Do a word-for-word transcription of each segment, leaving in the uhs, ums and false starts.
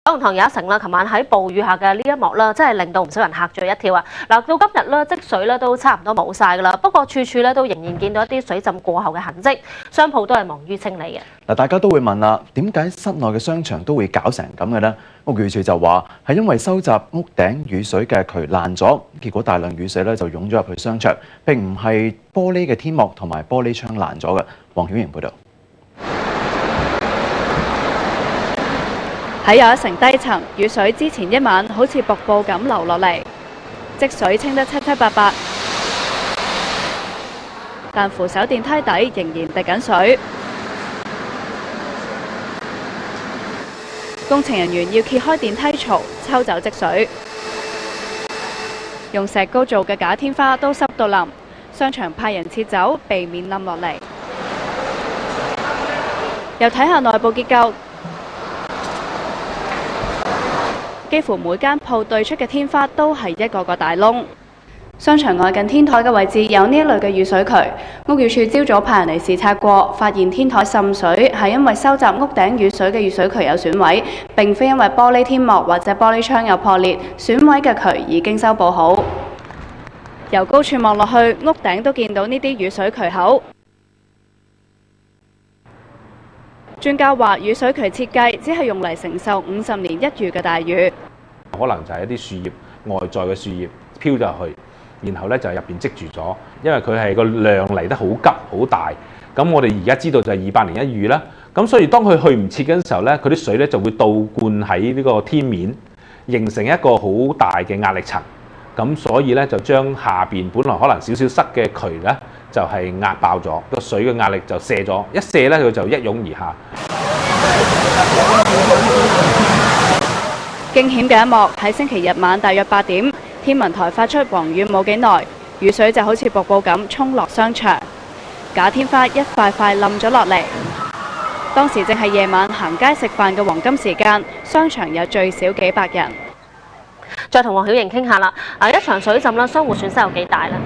九龍塘有一城啦，琴晚喺暴雨下嘅呢一幕啦，真係令到唔少人嚇咗一跳啊！嗱，到今日咧，積水咧都差唔多冇晒噶啦，不過處處咧都仍然見到一啲水浸過後嘅痕跡，商鋪都係忙於清理嘅。嗱， 大家都會問啦，點解室內嘅商場都會搞成咁嘅呢？屋宇署就話係因為收集屋頂雨水嘅渠爛咗，結果大量雨水咧就湧咗入去商場，並唔係玻璃嘅天幕同埋玻璃窗爛咗嘅。黃曉瑩報導。 喺又一城低層，雨水之前一晚好似瀑布咁流落嚟，積水清得七七八八，但扶手電梯底仍然滴緊水。工程人員要揭開電梯槽，抽走積水。用石膏做嘅假天花都濕到淋，商場派人撤走，避免冧落嚟。又睇下內部結構。幾乎每間鋪對出嘅天花都係一個個大窿。商場外近天台嘅位置有呢一類嘅雨水渠。屋宇署朝早派人嚟視察過，發現天台滲水係因為收集屋頂雨水嘅雨水渠有損毀，並非因為玻璃天幕或者玻璃窗有破裂。損毀嘅渠已經修補好。由高處望落去，屋頂都見到呢啲雨水渠口。專家話，雨水渠設計只係用嚟承受五十年一遇嘅大雨， 可能就係一啲樹葉外在嘅樹葉飄咗入去，然後咧就入邊積住咗。因為佢係個量嚟得好急好大，咁我哋而家知道就係二百年一遇啦。咁所以當佢去唔切嘅時候咧，佢啲水咧就會倒灌喺呢個天面，形成一個好大嘅壓力層。咁所以咧就將下邊本來可能少少塞嘅渠咧，就係壓爆咗，個水嘅壓力就瀉咗，一瀉咧佢就一湧而下。 驚險嘅一幕喺星期日晚大約八點，天文台發出黃雨冇幾耐，雨水就好似瀑布咁衝落商場，假天花一塊塊冧咗落嚟。當時正係夜晚行街食飯嘅黃金時間，商場有最少幾百人。 再同黃曉瑩傾下啦，啊一場水浸啦，商戶損失有幾大咧？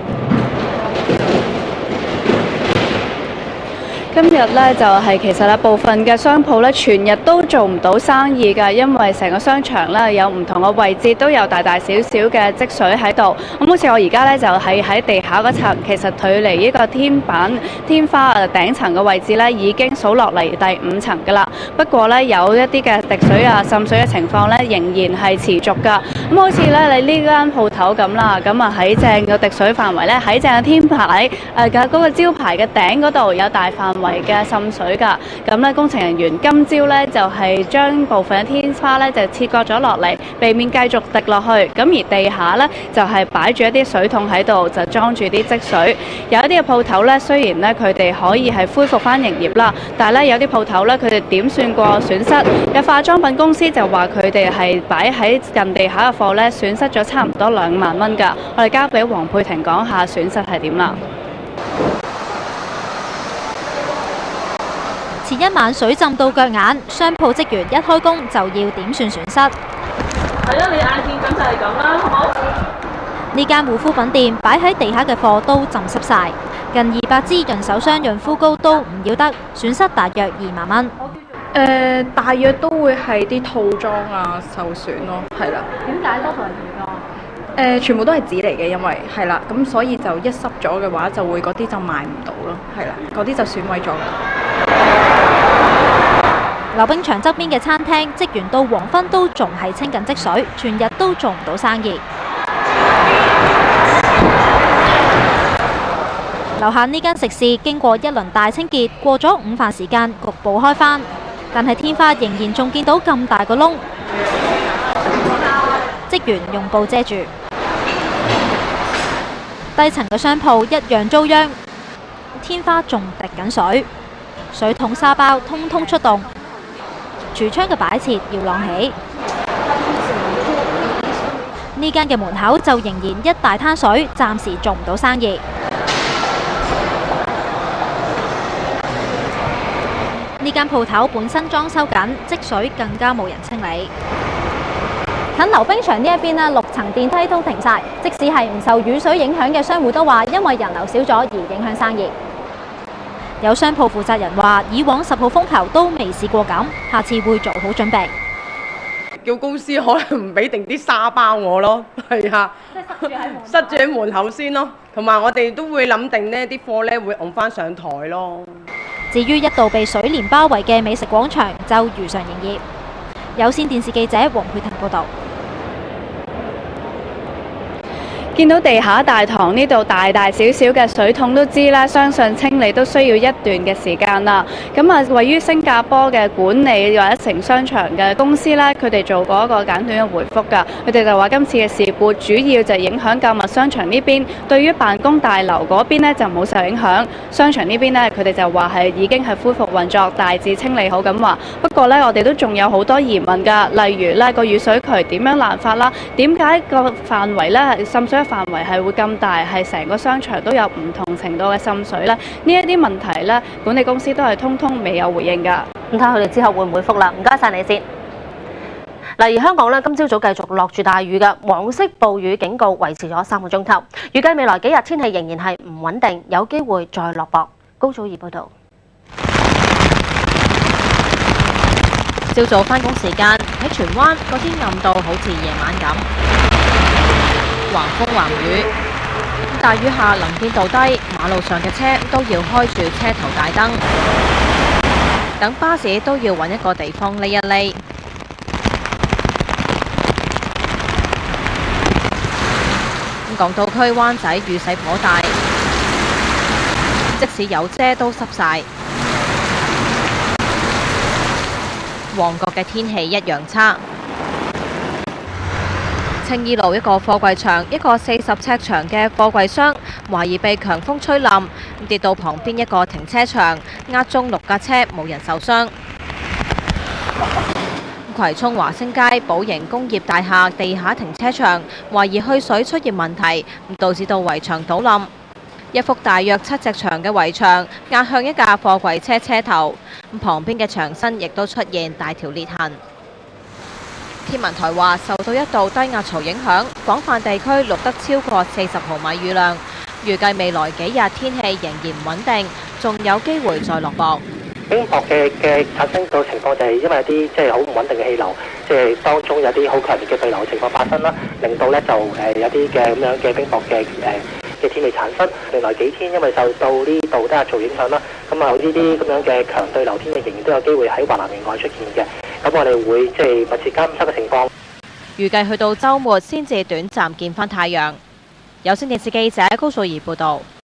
今日咧就係其實咧部分嘅商鋪咧全日都做唔到生意㗎，因為成個商場咧有唔同嘅位置都有大大小小嘅積水喺度。咁好似我而家咧就係喺地下嗰層，其實距離呢個天板天花誒頂層嘅位置咧已經數落嚟第五層㗎啦。不過咧有一啲嘅滴水啊滲水嘅情況咧仍然係持續㗎。咁好似咧你呢間鋪頭咁啦，咁啊喺正個滴水範圍咧喺正嘅天牌誒嘅嗰個招牌嘅頂嗰度有大範圍嘅滲水㗎，咁咧工程人員今朝咧就係將部分嘅天花咧就切割咗落嚟，避免繼續滴落去。咁而地下咧就係擺住一啲水桶喺度，就裝住啲積水。有一啲嘅鋪頭咧，雖然咧佢哋可以係恢復翻營業啦，但係咧有啲鋪頭咧佢哋點算過損失？有化妝品公司就話佢哋係擺喺近地下嘅貨咧，損失咗差唔多兩萬蚊㗎。我哋交俾黃佩婷講下損失係點啦。 前一晚水浸到腳眼，商鋪職員一開工就要點算損失。 係咯，你眼見咁就係咁啦，好唔好？ 呢間護膚品店擺喺地下嘅貨都浸濕晒，近二百支潤手霜潤膚膏都唔要得，損失大約二萬蚊。 誒、呃，大約都會係啲套裝啊受損咯，係啦。 點解多數係套裝？ 誒、呃，全部都係紙嚟嘅，因為係啦，咁所以就一濕咗嘅話，就會嗰啲就賣唔到咯，係啦，嗰啲就損毀咗。 溜冰場側邊嘅餐廳，職員到黃昏都仲係清緊積水，全日都做唔到生意。樓下呢間食肆經過一輪大清潔，過咗午飯時間，局部開返，但係天花仍然仲見到咁大個窿，職員用布遮住。低層嘅商鋪一樣遭殃，天花仲滴緊水，水桶沙包通通出動。櫥窗嘅擺設要晾起，呢間嘅門口就仍然一大灘水，暫時做唔到生意。呢間鋪頭本身裝修緊，積水更加冇人清理。近溜冰場呢一邊咧，六層電梯都停晒，即使係唔受雨水影響嘅商戶都話，因為人流少咗而影響生意。有商鋪負責人話：以往十號風球都未試過咁，下次會做好準備。 叫公司可能唔俾定啲沙包我咯，係啊， 即係塞住喺門口塞住喺門口先咯。同埋我哋都會諗定呢啲貨咧會揹翻上台咯。 至於一度被水簾包圍嘅美食廣場就如常營業。有線電視記者黃佩婷報導。 見到地下大堂呢度大大小小嘅水桶都知啦，相信清理都需要一段嘅時間啦。咁啊，位於新加坡嘅管理或者城商場嘅公司咧，佢哋做過一個簡短嘅回覆㗎。佢哋就話今次嘅事故主要就影響購物商場呢邊，對於辦公大樓嗰邊呢就冇受影響。商場呢邊呢，佢哋就話係已經係恢復運作，大致清理好咁話。不過呢，我哋都仲有好多疑問㗎，例如呢個雨水渠點樣爛法啦？點解個範圍呢係滲水範圍係會咁大，係成個商場都有唔同程度嘅滲水咧？呢一啲問題咧，管理公司都係通通未有回應㗎。 咁睇下佢哋之後會唔會覆啦？唔該晒你先。嗱，而香港咧，今朝早繼續落住大雨嘅，黃色暴雨警告維持咗三個鐘頭。預計未來幾日天氣仍然係唔穩定，有機會再落雹。高祖兒報導。 朝早返工時間喺荃灣，個天暗到好似夜晚咁。橫風橫雨，大雨下能見度低，馬路上嘅車都要開住車頭大燈，等巴士都要揾一個地方匿一匿。港島區灣仔雨勢頗大，即使有遮都濕晒。旺角嘅天氣一樣差。青衣路一個貨櫃場，一個四十尺長嘅貨櫃箱，懷疑被強風吹冧，跌到旁邊一個停車場，壓中六架車，冇人受傷。葵涌華星街寶盈工業大廈地下停車場，懷疑去水出現問題，導致到圍牆倒冧。一幅大約七尺長嘅圍牆壓向一架貨櫃車車頭，旁邊嘅牆身亦都出現大條裂痕。天文台話受到一道低壓槽影響，廣泛地區錄得超過四十毫米雨量。預計未來幾日天氣仍然唔穩定，仲有機會再落雹。 冰雹嘅嘅產生到情況就係因為一啲即係好唔穩定嘅氣流，即係當中有啲好強烈嘅對流嘅情況發生啦，令到咧就誒有啲嘅咁樣嘅冰雹嘅誒嘅天氣產生。未來幾天因為受到呢度低壓槽影響啦，咁啊呢啲咁樣嘅強對流天氣仍然都有機會喺華南沿岸出現嘅。咁我哋會即係密切監測嘅情況。 預計去到週末先至短暫見返太陽。有線電視記者高素儀報導。